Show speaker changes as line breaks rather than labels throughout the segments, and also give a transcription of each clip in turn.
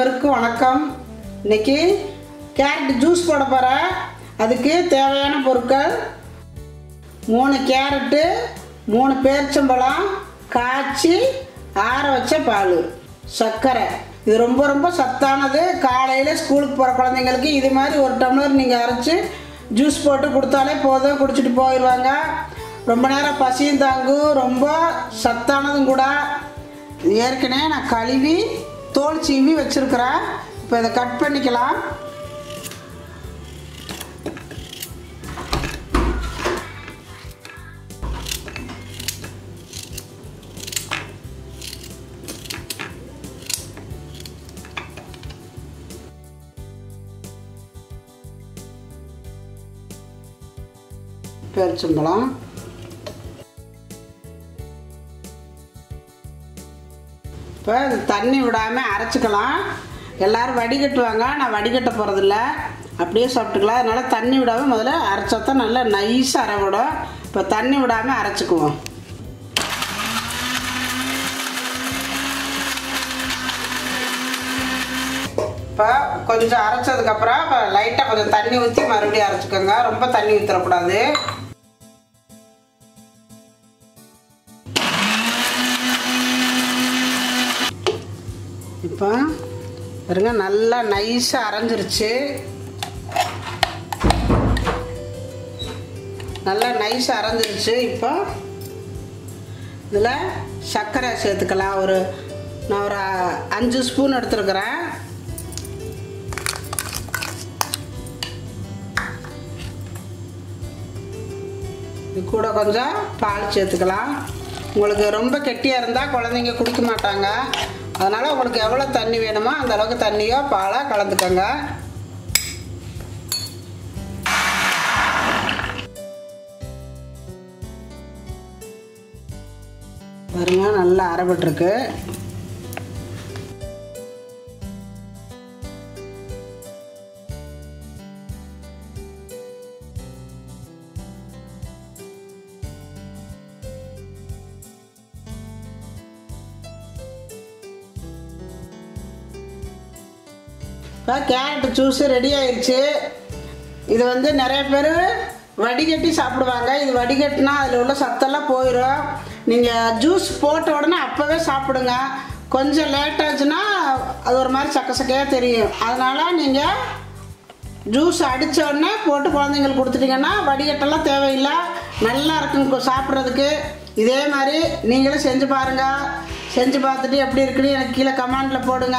அனைவருக்கும் வணக்கம். இன்னைக்கு கேரட் ஜூஸ் போட போகிறேன். அதுக்கு தேவையான பொருட்கள் 3 கேரட்டு, 3 பேரிச்சம்பழம், காய்ச்சி ஆற வச்ச பால், சர்க்கரை. இது ரொம்ப ரொம்ப சத்தானது. காலையில் ஸ்கூலுக்கு போகிற குழந்தைங்களுக்கு இது மாதிரி ஒரு டம்ளர் நீங்கள் அரைச்சி ஜூஸ் போட்டு கொடுத்தாலே போதும், குடிச்சிட்டு போயிடுவாங்க. ரொம்ப நேரம் பசியும் தாங்கும், ரொம்ப சத்தானதும் கூட. ஏற்கனவே நான் கழுவி தோல் சீவி வச்சுருக்கிறேன். இப்போ இதை கட் பண்ணிக்கலாம். பேரிச்சம்பழம், இப்போ தண்ணி விடாமல் அரைச்சிக்கலாம். எல்லோரும் வடிகட்டுவாங்க, நான் வடிகட்ட போகிறதில்ல, அப்படியே சாப்பிட்டுக்கலாம். அதனால் தண்ணி விடாமல் முதல்ல அரைச்சா தான் நல்லா நைஸாக அரைவிடும். இப்போ தண்ணி விடாமல் அரைச்சிக்குவோம். இப்போ கொஞ்சம் அரைச்சதுக்கப்புறம் இப்போ லைட்டாக கொஞ்சம் தண்ணி ஊற்றி மறுபடியும் அரைச்சிக்கோங்க. ரொம்ப தண்ணி ஊற்றக்கூடாது. இப்போ பாருங்க, நல்லா நைஸாக அரைஞ்சிருச்சு. நல்லா நைஸாக அரைஞ்சிருச்சு. இப்போ இதில் சர்க்கரை சேர்த்துக்கலாம். நான் ஒரு 5 ஸ்பூன் எடுத்துருக்கிறேன். இது கூட கொஞ்சம் பால் சேர்த்துக்கலாம். உங்களுக்கு ரொம்ப கெட்டியாக இருந்தால் குழந்தைங்க குடிக்க மாட்டாங்க. அதனால் உங்களுக்கு எவ்வளோ தண்ணி வேணுமோ அந்த அளவுக்கு தண்ணியோ பாலோ கலந்துக்கோங்க. பாருங்க, நல்லா அரைபட்டுருக்கு. இப்போ கேரட் ஜூஸ் ரெடி ஆயிடுச்சு. இது வந்து நிறைய பேர் வடிகட்டி சாப்பிடுவாங்க. இது வடிகட்டினா அதில் உள்ள சத்தெல்லாம் போயிடும். நீங்கள் ஜூஸ் போட்ட உடனே அப்போவே சாப்பிடுங்க. கொஞ்சம் லேட் ஆச்சுன்னா அது ஒரு மாதிரி சக்கையாக தெரியும். அதனால் நீங்கள் ஜூஸ் அடித்த உடனே போட்டு குழந்தைங்களுக்கு கொடுத்துட்டிங்கன்னா வடிகட்டெல்லாம் தேவையில்லை, நல்லா இருக்கும் சாப்பிட்றதுக்கு. இதே மாதிரி நீங்களும் செஞ்சு பாருங்கள். செஞ்சு பார்த்துட்டு எப்படி இருக்குன்னு எனக்கு கீழே கமெண்டில் போடுங்க.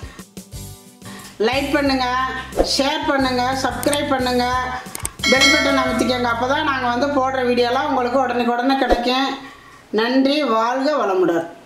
லைக் பண்ணுங்கள், ஷேர் பண்ணுங்கள், சப்ஸ்கிரைப் பண்ணுங்கள், பெல் பட்டன் அமுத்திக்கோங்க. அப்போ தான் நாங்கள் போடுற வீடியோலாம் உங்களுக்கு உடனே கிடைக்கும். நன்றி. வாழ்க வளமுடன்.